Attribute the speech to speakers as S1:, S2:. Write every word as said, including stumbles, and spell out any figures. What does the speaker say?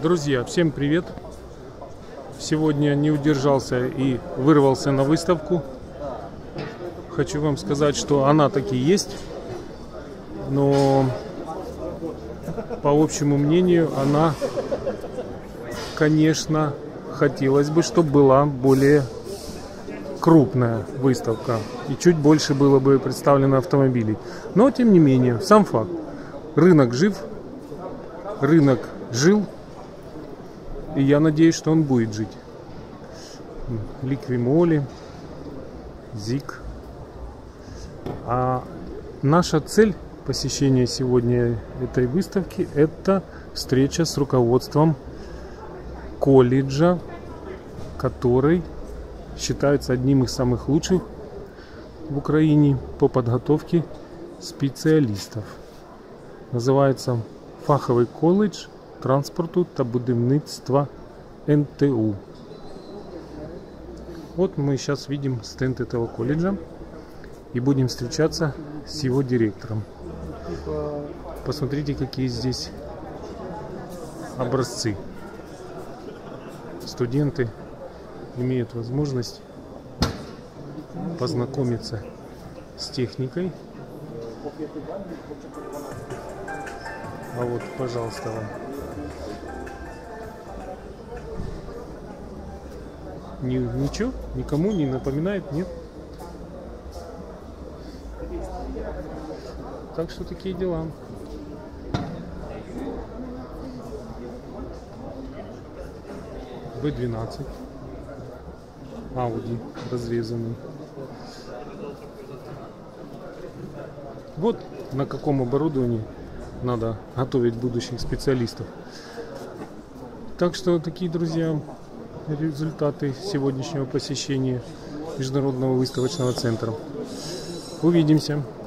S1: Друзья, всем привет! Сегодня не удержался и вырвался на выставку. Хочу вам сказать, что она таки есть, но по общему мнению она, конечно, хотелось бы, чтобы была более крупная выставка и чуть больше было бы представлено автомобилей. Но тем не менее, сам факт: рынок жив, рынок жил, и я надеюсь, что он будет жить. Ликвимоли, ЗИК. А наша цель посещения сегодня этой выставки — это встреча с руководством колледжа, который считается одним из самых лучших в Украине по подготовке специалистов. Называется Фаховий коледж транспорту та будівництва эн тэ у. Вот мы сейчас видим стенд этого колледжа и будем встречаться с его директором. Посмотрите, какие здесь образцы. Студенты имеют возможность познакомиться с техникой. А вот, пожалуйста, вам. Ни, ничего, никому не напоминает, нет? Так что такие дела. вэ двенадцать. Audi разрезанный. Вот на каком оборудовании надо готовить будущих специалистов. Так что такие, друзья, результаты сегодняшнего посещения Международного выставочного центра. Увидимся!